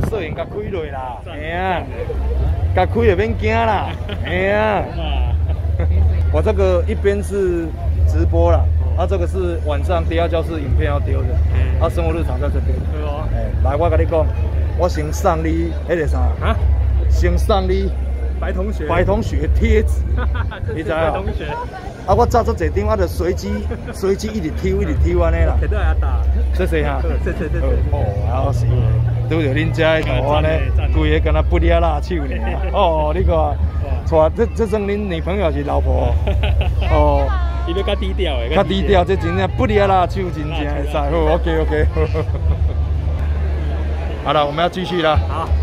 摄影甲开落啦，嘿啊，甲开也免惊啦，嘿啊。我这个一边是直播啦，这个是晚上第二教室影片要丢的，生活日常在这边。来，我跟你讲，我先送你那个啥啊，先送你白同学贴纸，你知啊？白同学。我照这几张，我就随机一直抽安尼啦。摕倒来打。谢谢哈。谢。好是。拄着恁遮的图案呢，规个敢若不离辣手呢。哦，你看，这算恁女朋友是老婆？哦。伊要较低调的。较低调，这真正不离辣手，真正会使。好 ，OK。好了，我们要继续了。好。